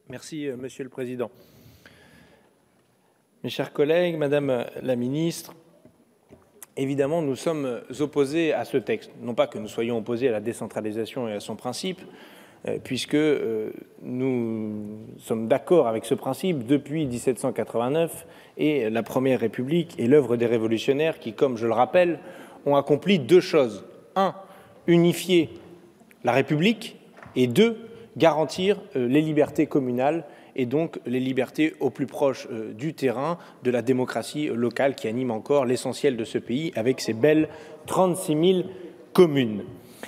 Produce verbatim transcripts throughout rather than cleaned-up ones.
Merci, Monsieur le Président. Mes chers collègues, Madame la Ministre, évidemment, nous sommes opposés à ce texte. Non pas que nous soyons opposés à la décentralisation et à son principe, puisque nous sommes d'accord avec ce principe depuis mille sept cent quatre-vingt-neuf et la Première République et l'œuvre des révolutionnaires qui, comme je le rappelle, ont accompli deux choses. Un, unifier la République et deux, garantir les libertés communales et donc les libertés au plus proche du terrain, de la démocratie locale qui anime encore l'essentiel de ce pays avec ses belles trente-six mille communes.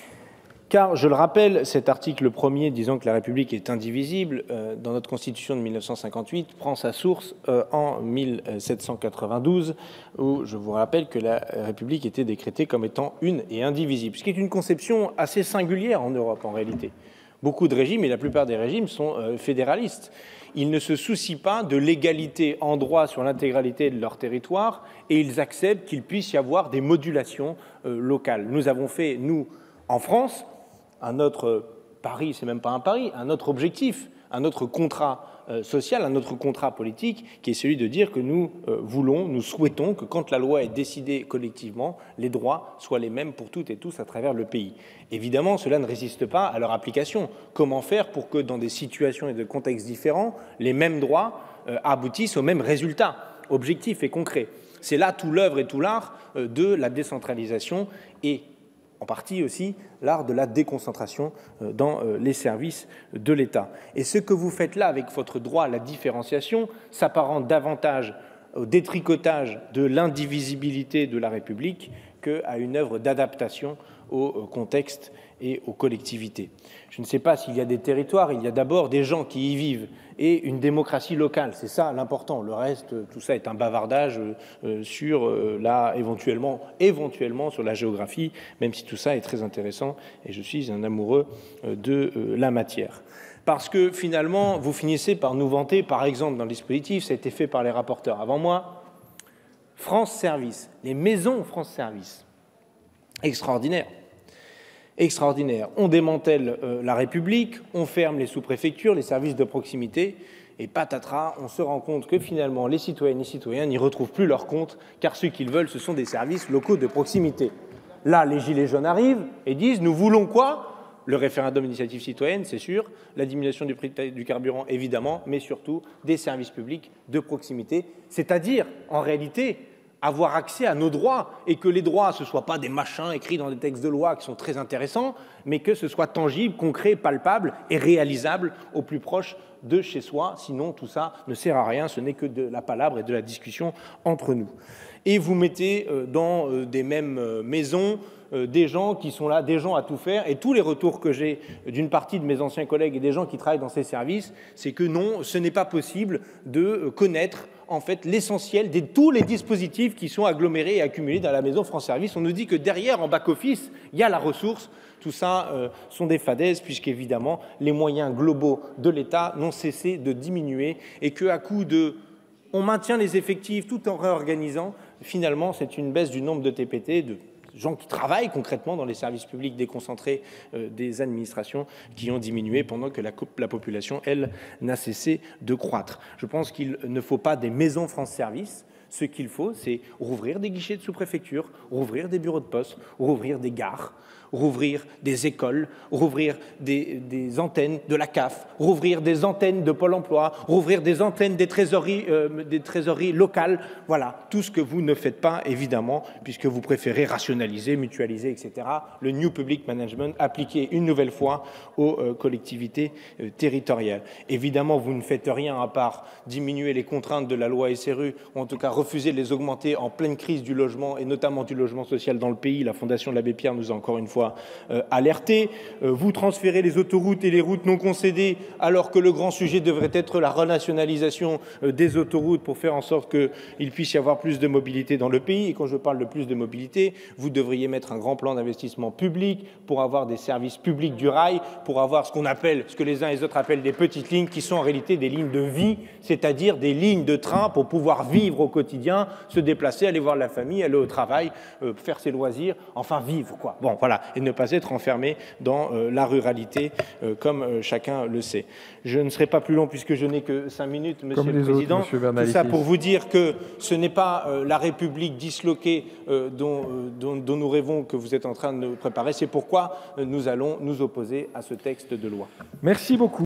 Car, je le rappelle, cet article premier disant que la République est indivisible euh, dans notre Constitution de mille neuf cent cinquante-huit prend sa source euh, en mille sept cent quatre-vingt-douze où je vous rappelle que la République était décrétée comme étant une et indivisible, ce qui est une conception assez singulière en Europe en réalité. Beaucoup de régimes, et la plupart des régimes, sont euh, fédéralistes. Ils ne se soucient pas de l'égalité en droit sur l'intégralité de leur territoire et ils acceptent qu'il puisse y avoir des modulations euh, locales. Nous avons fait, nous, en France, un autre pari, c'est même pas un pari, un autre objectif, un autre contrat euh, social, un autre contrat politique, qui est celui de dire que nous euh, voulons, nous souhaitons que quand la loi est décidée collectivement, les droits soient les mêmes pour toutes et tous à travers le pays. Évidemment, cela ne résiste pas à leur application. Comment faire pour que dans des situations et de contextes différents, les mêmes droits euh, aboutissent aux mêmes résultats objectifs et concrets? C'est là tout l'œuvre et tout l'art euh, de la décentralisation et en partie aussi l'art de la déconcentration dans les services de l'État. Et ce que vous faites là avec votre droit à la différenciation s'apparente davantage au détricotage de l'indivisibilité de la République qu'à une œuvre d'adaptation au contexte et aux collectivités. Je ne sais pas s'il y a des territoires, il y a d'abord des gens qui y vivent et une démocratie locale, c'est ça l'important. Le reste, tout ça est un bavardage euh, sur euh, là, éventuellement, éventuellement sur la géographie, même si tout ça est très intéressant et je suis un amoureux euh, de euh, la matière. Parce que finalement, vous finissez par nous vanter, par exemple dans le dispositif, ça a été fait par les rapporteurs avant moi, France Service, les maisons France Service, extraordinaire. Extraordinaire. On démantèle euh, la République, on ferme les sous-préfectures, les services de proximité, et patatras, on se rend compte que finalement les citoyennes et les citoyens n'y retrouvent plus leur compte, car ce qu'ils veulent, ce sont des services locaux de proximité. Là, les gilets jaunes arrivent et disent « nous voulons quoi ?» Le référendum d'initiative citoyenne, c'est sûr, la diminution du prix du carburant, évidemment, mais surtout des services publics de proximité, c'est-à-dire, en réalité, avoir accès à nos droits et que les droits, ce ne soient pas des machins écrits dans des textes de loi qui sont très intéressants, mais que ce soit tangible, concret, palpable et réalisable au plus proche de chez soi. Sinon, tout ça ne sert à rien, ce n'est que de la palabre et de la discussion entre nous. Et vous mettez dans des mêmes maisons des gens qui sont là, des gens à tout faire, et tous les retours que j'ai d'une partie de mes anciens collègues et des gens qui travaillent dans ces services, c'est que non, ce n'est pas possible de connaître en fait l'essentiel de tous les dispositifs qui sont agglomérés et accumulés dans la maison France Service. On nous dit que derrière, en back-office, il y a la ressource. Tout ça euh, sont des fadaises, puisqu'évidemment, les moyens globaux de l'État n'ont cessé de diminuer et qu'à coup de on maintient les effectifs tout en réorganisant, finalement, c'est une baisse du nombre de T P T, de gens qui travaillent concrètement dans les services publics déconcentrés euh, des administrations qui ont diminué pendant que la, la population, elle, n'a cessé de croître. Je pense qu'il ne faut pas des maisons France Service. Ce qu'il faut, c'est rouvrir des guichets de sous-préfecture, rouvrir des bureaux de poste, rouvrir des gares, rouvrir des écoles, rouvrir des, des antennes de la C A F, rouvrir des antennes de Pôle emploi, rouvrir des antennes des trésoreries, euh, des trésoreries locales. Voilà, tout ce que vous ne faites pas, évidemment, puisque vous préférez rationaliser, mutualiser, et cetera. Le New Public Management appliqué une nouvelle fois aux euh, collectivités euh, territoriales. Évidemment, vous ne faites rien à part diminuer les contraintes de la loi S R U, ou en tout cas refuser de les augmenter en pleine crise du logement, et notamment du logement social dans le pays. La Fondation de l'Abbé Pierre nous a encore une fois Euh, alerté. Euh, vous transférez les autoroutes et les routes non concédées alors que le grand sujet devrait être la renationalisation euh, des autoroutes pour faire en sorte qu'il puisse y avoir plus de mobilité dans le pays. Et quand je parle de plus de mobilité, vous devriez mettre un grand plan d'investissement public pour avoir des services publics du rail, pour avoir ce qu'on appelle, ce que les uns et les autres appellent des petites lignes qui sont en réalité des lignes de vie, c'est-à-dire des lignes de train pour pouvoir vivre au quotidien quotidien, se déplacer, aller voir la famille, aller au travail, euh, faire ses loisirs, enfin vivre, quoi. Bon, voilà, et ne pas être enfermé dans euh, la ruralité, euh, comme euh, chacun le sait. Je ne serai pas plus long puisque je n'ai que cinq minutes, Monsieur comme le Président. Autres, Monsieur Tout ça pour vous dire que ce n'est pas euh, la République disloquée euh, dont, euh, dont, dont nous rêvons que vous êtes en train de nous préparer. C'est pourquoi euh, nous allons nous opposer à ce texte de loi. Merci beaucoup.